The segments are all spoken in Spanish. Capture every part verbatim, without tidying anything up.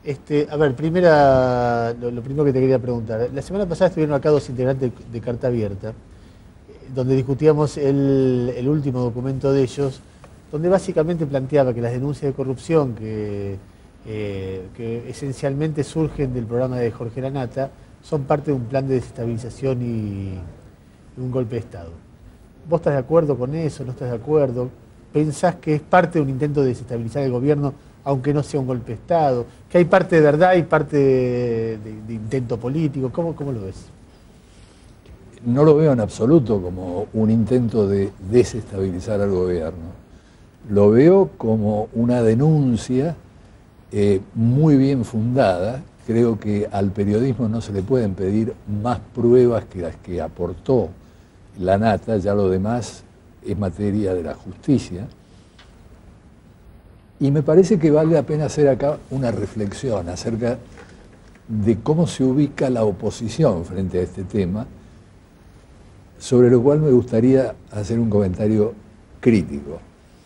Este, a ver, primera, lo, lo primero que te quería preguntar. La semana pasada estuvieron acá dos integrantes de Carta Abierta, donde discutíamos el, el último documento de ellos, donde básicamente planteaba que las denuncias de corrupción que, eh, que esencialmente surgen del programa de Jorge Lanata son parte de un plan de desestabilización y, y un golpe de Estado. ¿Vos estás de acuerdo con eso? ¿No estás de acuerdo? ¿Pensás que es parte de un intento de desestabilizar el gobierno, aunque no sea un golpe de Estado? ¿Que hay parte de verdad y parte de, de, de intento político? ¿Cómo, cómo lo ves? No lo veo en absoluto como un intento de desestabilizar al gobierno. Lo veo como una denuncia eh, muy bien fundada. Creo que al periodismo no se le pueden pedir más pruebas que las que aportó Lanata, ya lo demás es materia de la justicia. Y me parece que vale la pena hacer acá una reflexión acerca de cómo se ubica la oposición frente a este tema, sobre lo cual me gustaría hacer un comentario crítico.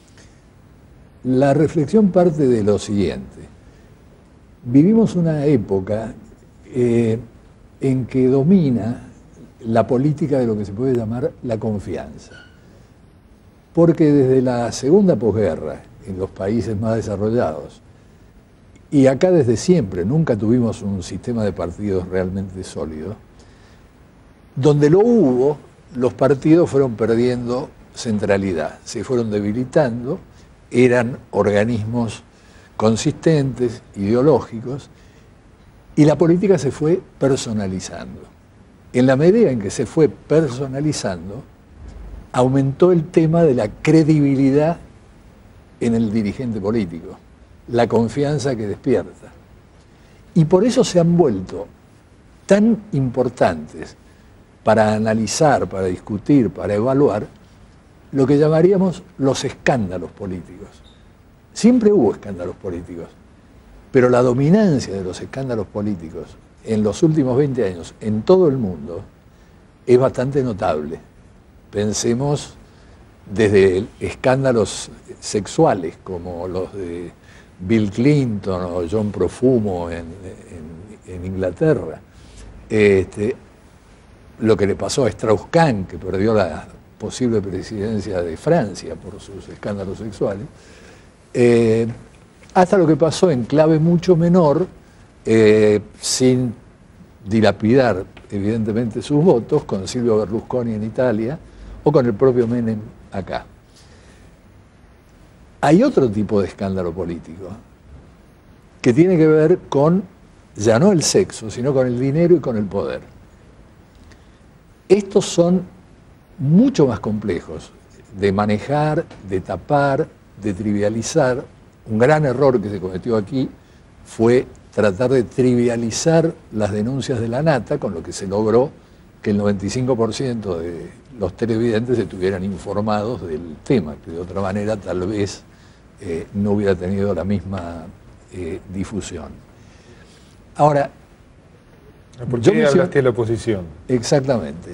La reflexión parte de lo siguiente. Vivimos una época eh, en que domina la política de lo que se puede llamar la confianza. Porque desde la segunda posguerra, en los países más desarrollados, y acá desde siempre, nunca tuvimos un sistema de partidos realmente sólido, donde lo hubo, los partidos fueron perdiendo centralidad, se fueron debilitando, eran organismos consistentes, ideológicos, y la política se fue personalizando. En la medida en que se fue personalizando, aumentó el tema de la credibilidad en el dirigente político, la confianza que despierta. Y por eso se han vuelto tan importantes para analizar, para discutir, para evaluar, lo que llamaríamos los escándalos políticos. Siempre hubo escándalos políticos, pero la dominancia de los escándalos políticos en los últimos veinte años en todo el mundo es bastante notable. Pensemos desde escándalos sexuales como los de Bill Clinton o John Profumo en, en, en Inglaterra, este, lo que le pasó a Strauss-Kahn, que perdió la posible presidencia de Francia por sus escándalos sexuales, eh, hasta lo que pasó en clave mucho menor, eh, sin dilapidar evidentemente sus votos, con Silvio Berlusconi en Italia o con el propio Menem acá. Hay otro tipo de escándalo político que tiene que ver con, ya no el sexo, sino con el dinero y con el poder. Estos son mucho más complejos de manejar, de tapar, de trivializar. Un gran error que se cometió aquí fue tratar de trivializar las denuncias de Lanata, con lo que se logró que el noventa y cinco por ciento de los televidentes estuvieran informados del tema, que de otra manera tal vez eh, no hubiera tenido la misma eh, difusión. Ahora, ¿por qué hablaste de la oposición? Exactamente.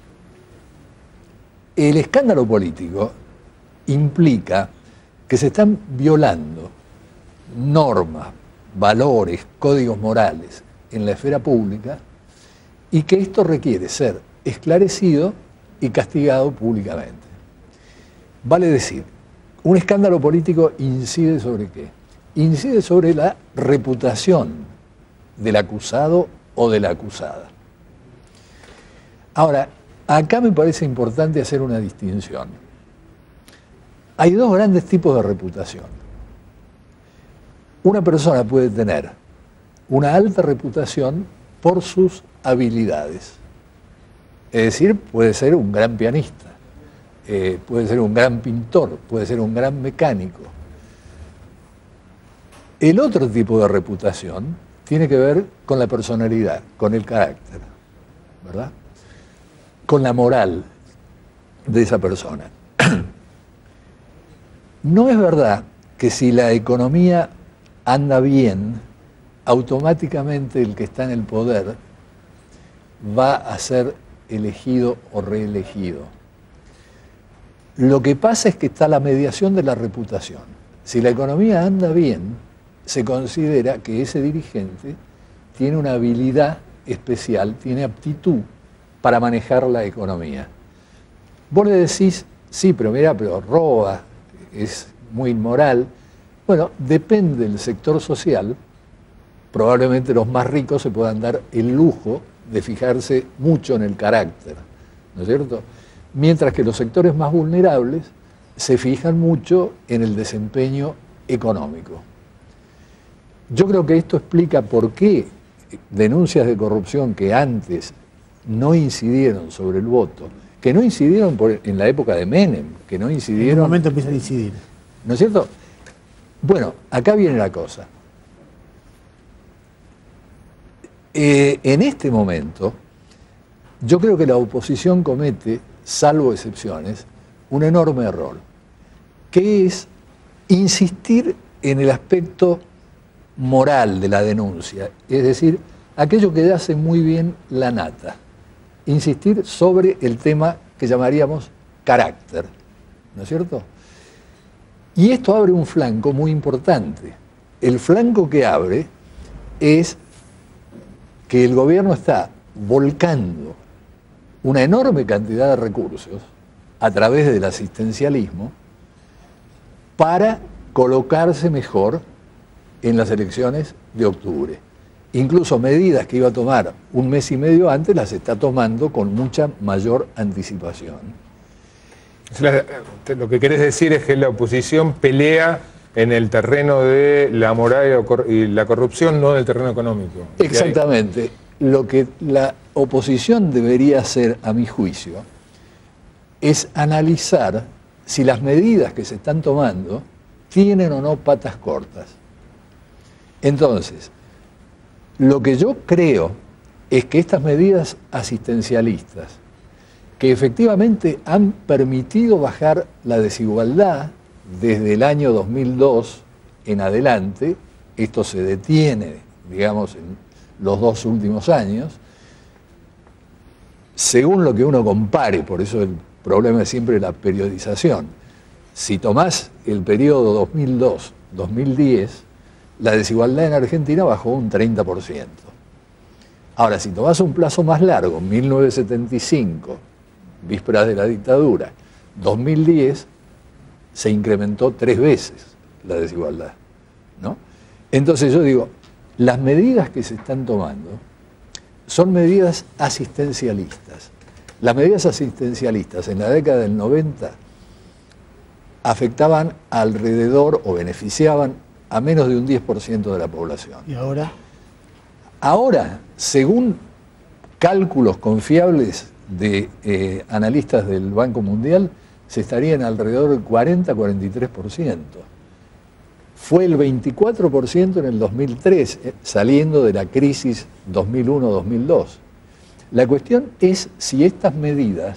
El escándalo político implica que se están violando normas, valores, códigos morales en la esfera pública y que esto requiere ser esclarecido y castigado públicamente. Vale decir, un escándalo político incide sobre qué? Incide sobre la reputación del acusado o de la acusada. Ahora, acá me parece importante hacer una distinción. Hay dos grandes tipos de reputación. Una persona puede tener una alta reputación por sus habilidades. Es decir, puede ser un gran pianista, eh, puede ser un gran pintor, puede ser un gran mecánico. El otro tipo de reputación tiene que ver con la personalidad, con el carácter, ¿verdad? Con la moral de esa persona. No es verdad que si la economía anda bien, automáticamente el que está en el poder va a ser elegido o reelegido. Lo que pasa es que está la mediación de la reputación. Si la economía anda bien, se considera que ese dirigente tiene una habilidad especial, tiene aptitud para manejar la economía. Vos le decís, sí, pero mira, pero roba, es muy inmoral. Bueno, depende del sector social. Probablemente los más ricos se puedan dar el lujo de fijarse mucho en el carácter, ¿no es cierto? Mientras que los sectores más vulnerables se fijan mucho en el desempeño económico. Yo creo que esto explica por qué denuncias de corrupción que antes no incidieron sobre el voto, que no incidieron por, en la época de Menem, que no incidieron... En un momento empiezan a incidir. ¿No es cierto? Bueno, acá viene la cosa. Eh, en este momento, yo creo que la oposición comete, salvo excepciones, un enorme error, que es insistir en el aspecto moral de la denuncia, es decir, aquello que hace muy bien la nata, insistir sobre el tema que llamaríamos carácter, ¿no es cierto? Y esto abre un flanco muy importante. El flanco que abre es que el gobierno está volcando una enorme cantidad de recursos a través del asistencialismo para colocarse mejor en las elecciones de octubre. Incluso medidas que iba a tomar un mes y medio antes las está tomando con mucha mayor anticipación. Lo que querés decir es que la oposición pelea en el terreno de la moral y la corrupción, no en el terreno económico. Exactamente. Lo que la oposición debería hacer, a mi juicio, es analizar si las medidas que se están tomando tienen o no patas cortas. Entonces, lo que yo creo es que estas medidas asistencialistas, que efectivamente han permitido bajar la desigualdad desde el año dos mil dos en adelante, esto se detiene, digamos, en los dos últimos años, según lo que uno compare, por eso el problema es siempre la periodización. Si tomás el periodo dos mil dos a dos mil diez, la desigualdad en Argentina bajó un treinta por ciento. Ahora, si tomás un plazo más largo, mil novecientos setenta y cinco, vísperas de la dictadura, dos mil diez, se incrementó tres veces la desigualdad, ¿no? Entonces yo digo, las medidas que se están tomando son medidas asistencialistas. Las medidas asistencialistas en la década del noventa afectaban alrededor o beneficiaban a menos de un diez por ciento de la población. ¿Y ahora? Ahora, según cálculos confiables de eh, analistas del Banco Mundial, se estaría en alrededor del cuarenta a cuarenta y tres por ciento. Fue el veinticuatro por ciento en el dos mil tres, eh, saliendo de la crisis dos mil uno dos mil dos. La cuestión es si estas medidas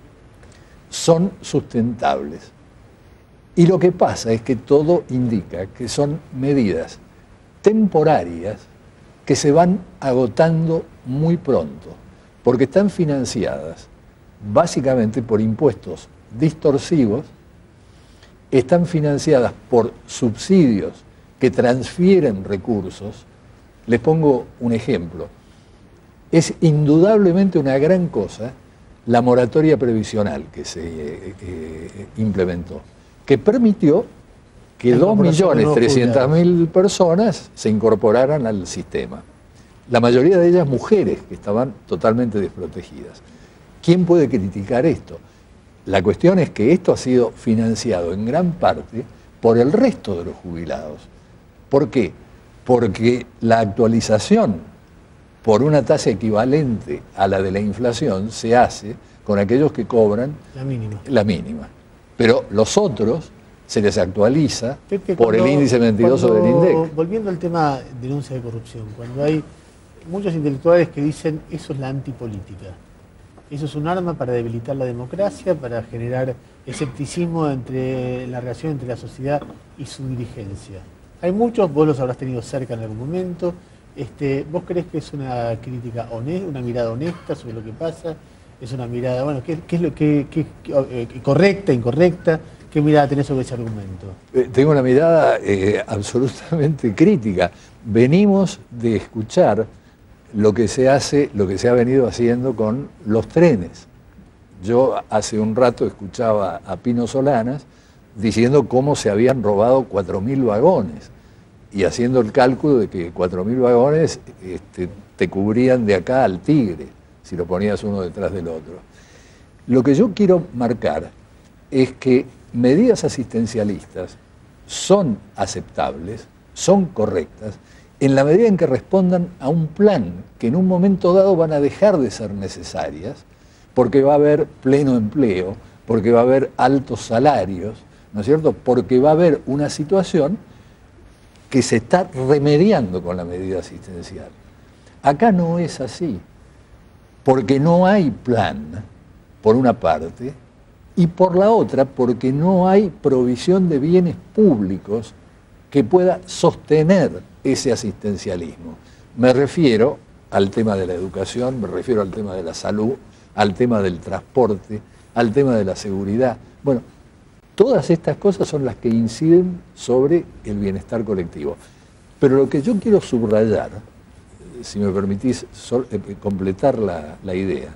son sustentables. Y lo que pasa es que todo indica que son medidas temporarias que se van agotando muy pronto, porque están financiadas básicamente por impuestos distorsivos, están financiadas por subsidios que transfieren recursos. Les pongo un ejemplo. Es indudablemente una gran cosa la moratoria previsional que se eh, eh, implementó, que permitió que dos millones trescientas mil personas se incorporaran al sistema. La mayoría de ellas mujeres que estaban totalmente desprotegidas. ¿Quién puede criticar esto? La cuestión es que esto ha sido financiado en gran parte por el resto de los jubilados. ¿Por qué? Porque la actualización por una tasa equivalente a la de la inflación se hace con aquellos que cobran la mínima. La mínima. Pero los otros se les actualiza Pepe, por cuando, el índice mentiroso del INDEC. Volviendo al tema de denuncia de corrupción, cuando hay muchos intelectuales que dicen eso es la antipolítica, eso es un arma para debilitar la democracia, para generar escepticismo entre la relación entre la sociedad y su dirigencia. Hay muchos, vos los habrás tenido cerca en algún momento. Este, ¿Vos crees que es una crítica honesta, una mirada honesta sobre lo que pasa? ¿Es una mirada, bueno, qué, qué es lo que, qué, qué, correcta, incorrecta? ¿Qué mirada tenés sobre ese argumento? Eh, tengo una mirada eh, absolutamente crítica. Venimos de escuchar lo que se hace, lo que se ha venido haciendo con los trenes. Yo hace un rato escuchaba a Pino Solanas diciendo cómo se habían robado cuatro mil vagones y haciendo el cálculo de que cuatro mil vagones este, te cubrían de acá al Tigre, si lo ponías uno detrás del otro. Lo que yo quiero marcar es que medidas asistencialistas son aceptables, son correctas, en la medida en que respondan a un plan que en un momento dado van a dejar de ser necesarias, porque va a haber pleno empleo, porque va a haber altos salarios, ¿no es cierto? Porque va a haber una situación que se está remediando con la medida asistencial. Acá no es así, porque no hay plan, por una parte, y por la otra, porque no hay provisión de bienes públicos que pueda sostener ese asistencialismo. Me refiero al tema de la educación, me refiero al tema de la salud, al tema del transporte, al tema de la seguridad. Bueno, todas estas cosas son las que inciden sobre el bienestar colectivo. Pero lo que yo quiero subrayar, si me permitís sol, eh, completar la, la idea,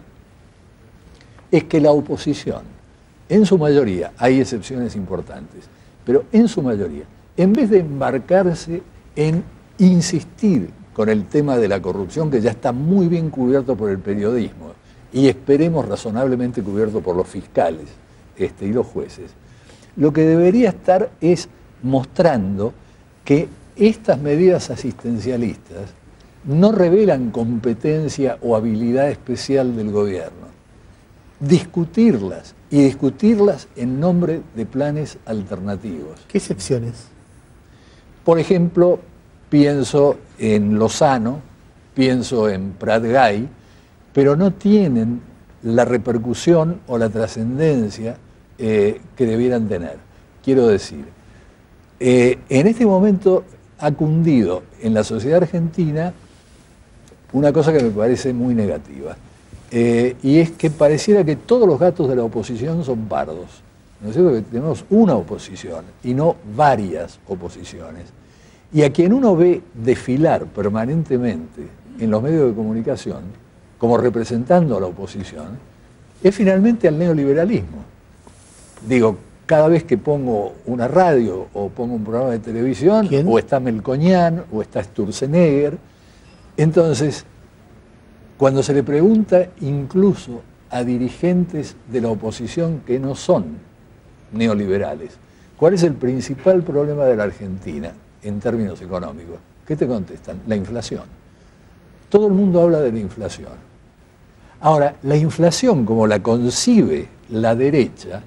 es que la oposición, en su mayoría, hay excepciones importantes, pero en su mayoría, en vez de embarcarse en insistir con el tema de la corrupción, que ya está muy bien cubierto por el periodismo, y esperemos razonablemente cubierto por los fiscales este, y los jueces, lo que debería estar es mostrando que estas medidas asistencialistas no revelan competencia o habilidad especial del gobierno. Discutirlas, y discutirlas en nombre de planes alternativos. ¿Qué excepciones? Por ejemplo, pienso en Lozano, pienso en Prat-Gay, pero no tienen la repercusión o la trascendencia eh, que debieran tener. Quiero decir, eh, en este momento ha cundido en la sociedad argentina una cosa que me parece muy negativa, eh, y es que pareciera que todos los gatos de la oposición son pardos. ¿No es cierto? Que tenemos una oposición y no varias oposiciones. Y a quien uno ve desfilar permanentemente en los medios de comunicación, como representando a la oposición, es finalmente al neoliberalismo. Digo, cada vez que pongo una radio o pongo un programa de televisión, ¿quién? O está Melconian o está Sturzenegger, entonces, cuando se le pregunta incluso a dirigentes de la oposición que no son neoliberales, ¿cuál es el principal problema de la Argentina en términos económicos? ¿Qué te contestan? La inflación. Todo el mundo habla de la inflación. Ahora, la inflación como la concibe la derecha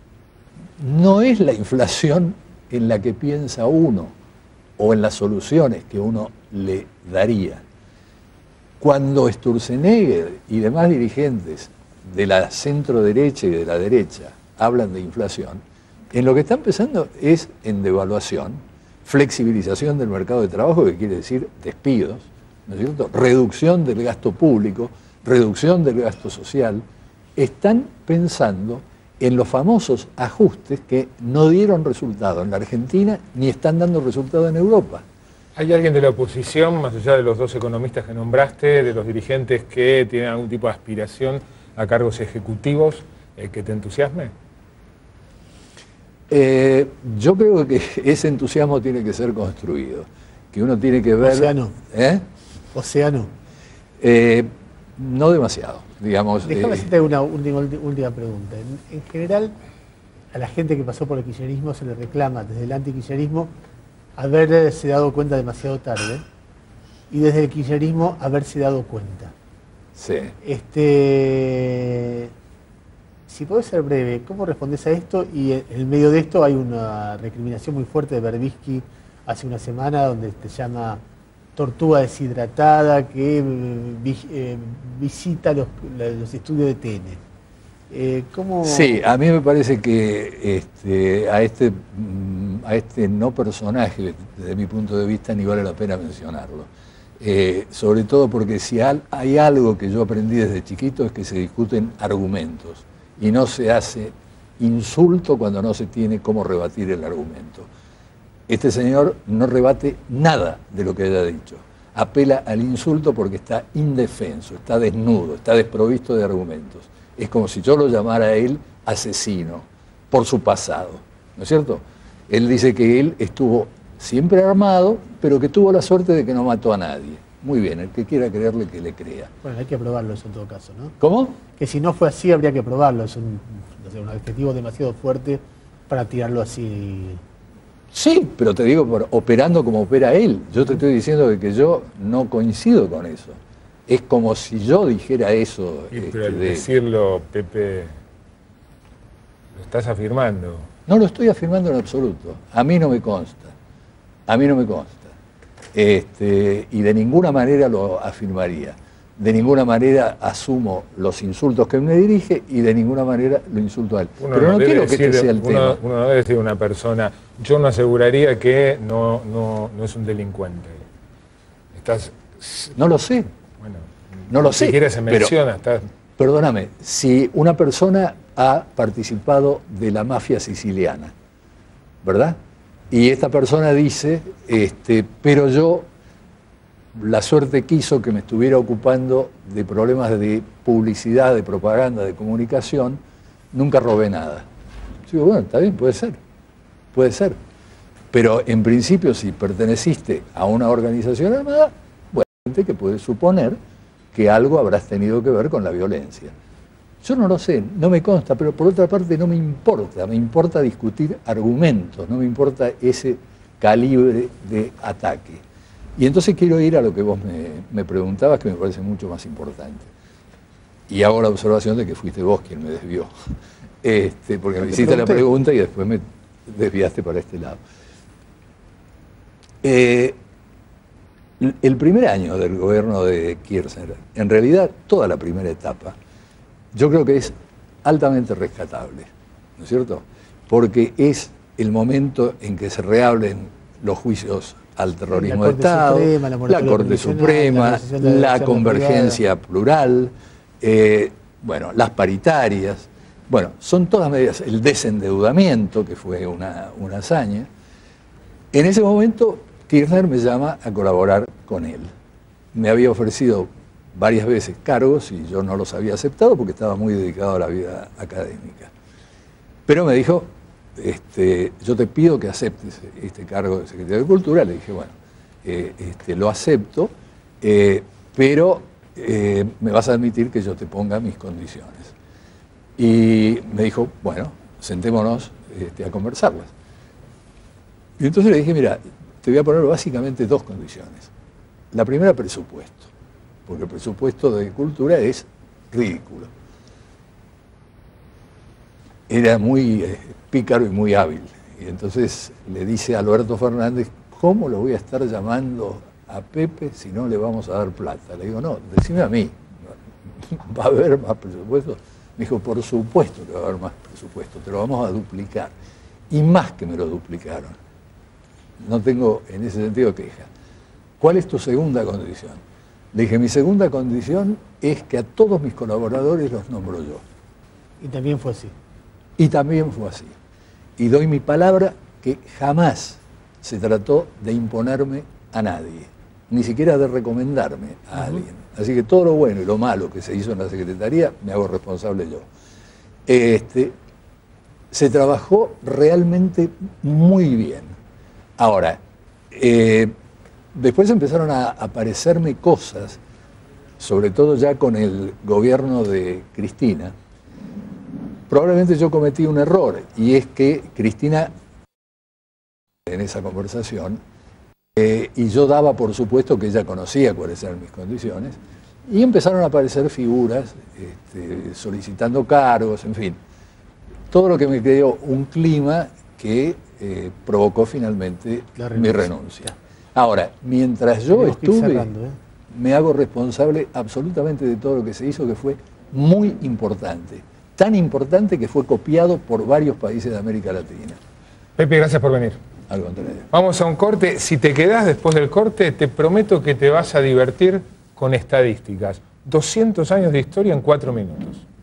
no es la inflación en la que piensa uno o en las soluciones que uno le daría. Cuando Sturzenegger y demás dirigentes de la centro derecha y de la derecha hablan de inflación, en lo que están pensando es en devaluación, flexibilización del mercado de trabajo, que quiere decir despidos, ¿no es cierto?, reducción del gasto público, reducción del gasto social. Están pensando en los famosos ajustes que no dieron resultado en la Argentina ni están dando resultado en Europa. ¿Hay alguien de la oposición, más allá de los dos economistas que nombraste, de los dirigentes que tienen algún tipo de aspiración a cargos ejecutivos, eh, que te entusiasme? Eh, yo creo que ese entusiasmo tiene que ser construido, que uno tiene que ver... Océano. ¿Eh? Océano. Eh, no demasiado, digamos. Déjame eh, hacerte una última, última pregunta. En, en general, a la gente que pasó por el kirchnerismo se le reclama desde el antikirchnerismo haberse dado cuenta demasiado tarde y desde el kirchnerismo haberse dado cuenta. Sí. Este, si podés ser breve, ¿cómo respondés a esto? Y en el medio de esto hay una recriminación muy fuerte de Berbisky hace una semana donde te llama tortuga deshidratada que eh, visita los, los estudios de T N. Eh, ¿cómo... Sí, a mí me parece que este, a, este, a este no personaje, desde mi punto de vista, ni vale la pena mencionarlo. Eh, sobre todo porque si hay algo que yo aprendí desde chiquito es que se discuten argumentos y no se hace insulto cuando no se tiene cómo rebatir el argumento. Este señor no rebate nada de lo que haya dicho. Apela al insulto porque está indefenso, está desnudo, está desprovisto de argumentos. Es como si yo lo llamara a él asesino por su pasado, ¿no es cierto? Él dice que él estuvo siempre armado, pero que tuvo la suerte de que no mató a nadie. Muy bien, el que quiera creerle, que le crea. Bueno, hay que probarlo eso en todo caso, ¿no? ¿Cómo? Que si no fue así, habría que probarlo. Es un, no sé, un adjetivo demasiado fuerte para tirarlo así. Sí, pero te digo, por, operando como opera él. Yo te estoy diciendo que, que yo no coincido con eso. Es como si yo dijera eso. Y, este, pero al de... decirlo, Pepe, lo estás afirmando. No lo estoy afirmando en absoluto. A mí no me consta. A mí no me consta. Este, y de ninguna manera lo afirmaría. De ninguna manera asumo los insultos que me dirige y de ninguna manera lo insulto a él. Uno Pero no, no quiero que decir, este sea el uno, tema. Uno no debe decir a una persona, yo no aseguraría que no, no, no es un delincuente. Estás... No lo sé. Bueno, no lo ni sé. siquiera se menciona. Pero, estás... Perdóname, si una persona ha participado de la mafia siciliana, ¿verdad? Y esta persona dice, este, pero yo, la suerte quiso que me estuviera ocupando de problemas de publicidad, de propaganda, de comunicación, nunca robé nada. Digo, bueno, está bien, puede ser, puede ser. Pero en principio, si perteneciste a una organización armada, bueno, hay gente que puede suponer que algo habrás tenido que ver con la violencia. Yo no lo sé, no me consta, pero por otra parte no me importa, me importa discutir argumentos, no me importa ese calibre de ataque. Y entonces quiero ir a lo que vos me, me preguntabas, que me parece mucho más importante. Y hago la observación de que fuiste vos quien me desvió, este, porque me hiciste la pregunta y después me desviaste para este lado. Eh, el primer año del gobierno de Kirchner, en realidad toda la primera etapa, yo creo que es altamente rescatable, ¿no es cierto? Porque es el momento en que se reabren los juicios al terrorismo de Estado, Suprema, la, la Corte Suprema, la, la convergencia plural, eh, bueno, las paritarias, bueno, son todas medidas, el desendeudamiento, que fue una, una hazaña. En ese momento, Kirchner me llama a colaborar con él. Me había ofrecido varias veces cargos y yo no los había aceptado porque estaba muy dedicado a la vida académica. Pero me dijo, este, yo te pido que aceptes este cargo de secretario de Cultura. Le dije, bueno, eh, este, lo acepto, eh, pero eh, me vas a admitir que yo te ponga mis condiciones. Y me dijo, bueno, sentémonos este, a conversarlas. Y entonces le dije, mira, te voy a poner básicamente dos condiciones. La primera, presupuesto, porque el presupuesto de Cultura es ridículo. Era muy eh, pícaro y muy hábil. Y entonces le dice a Alberto Fernández, ¿cómo lo voy a estar llamando a Pepe si no le vamos a dar plata? Le digo, no, decime a mí, ¿va a haber más presupuesto? Me dijo, por supuesto que va a haber más presupuesto, te lo vamos a duplicar. Y más que me lo duplicaron. No tengo en ese sentido queja. ¿Cuál es tu segunda condición? Le dije, mi segunda condición es que a todos mis colaboradores los nombro yo. Y también fue así. Y también fue así. Y doy mi palabra que jamás se trató de imponerme a nadie, ni siquiera de recomendarme a uh-huh. alguien. Así que todo lo bueno y lo malo que se hizo en la Secretaría, me hago responsable yo. Este, se trabajó realmente muy bien. Ahora, eh, después empezaron a aparecerme cosas, sobre todo ya con el gobierno de Cristina. Probablemente yo cometí un error, y es que Cristina, en esa conversación, eh, y yo daba por supuesto que ella conocía cuáles eran mis condiciones, y empezaron a aparecer figuras este, solicitando cargos, en fin. Todo lo que me creó un clima que eh, provocó finalmente renuncia. mi renuncia. Ahora, mientras yo Tenemos estuve, cerrando, ¿eh? me hago responsable absolutamente de todo lo que se hizo, que fue muy importante. Tan importante que fue copiado por varios países de América Latina. Pepe, gracias por venir. Al contrario. Vamos a un corte. Si te quedás después del corte, te prometo que te vas a divertir con estadísticas. doscientos años de historia en cuatro minutos.